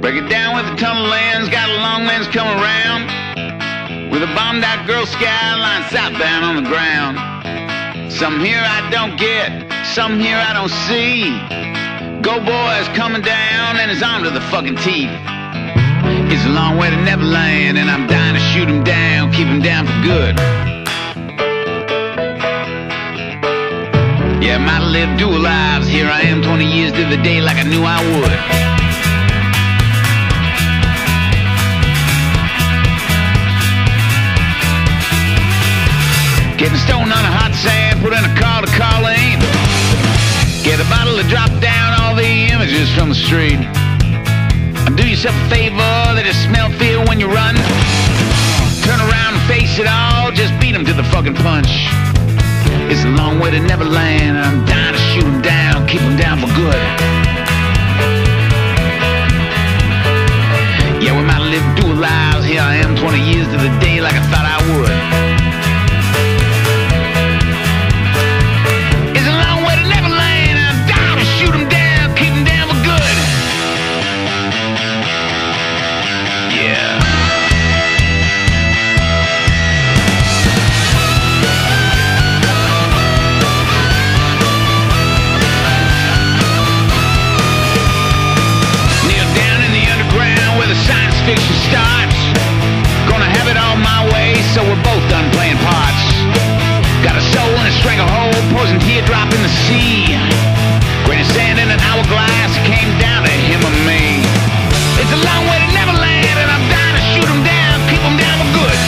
Break it down with a tunnel lens, got a long lens coming around. With a bombed out girl skyline southbound on the ground. Some here I don't get, some here I don't see. Go boy's coming down and his arm to the fucking teeth. It's a long way to Neverland and I'm dying to shoot him down, keep him down for good. Yeah, I might have lived dual lives. Here I am 20 years to the day like I knew I would. Getting stoned on a hot sand, put in a call to Colleen. Get a bottle to drop down all the images from the street. And do yourself a favor, they just smell fear when you run. Turn around and face it all, just beat them to the fucking punch. It's a long way to Neverland, and I'm dying to shoot them down, keep them down for good. Yeah, we might have lived dual lives. Here I am 20 years to the day like I thought I would. Fiction starts. Gonna have it all my way, so we're both done playing parts. Got a soul in a stranglehold, poison teardrop in the sea. Grain of sand in an hourglass, it came down to him or me. It's a long way to Neverland, and I'm dying to shoot him down, keep him down for good.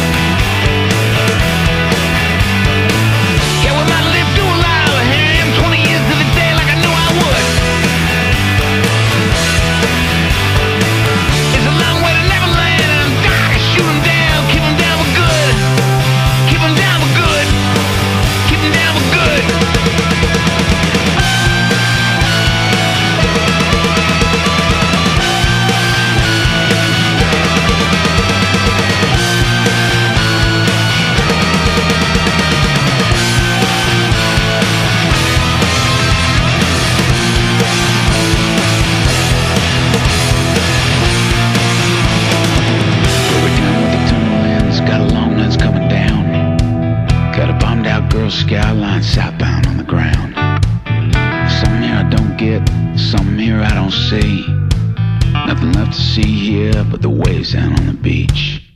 Yeah, we might live dual lives. Here I am 20 years to the day like I knew I would. Skyline southbound on the ground. Some here I don't get, some here I don't see. Nothing left to see here but the waves down on the beach.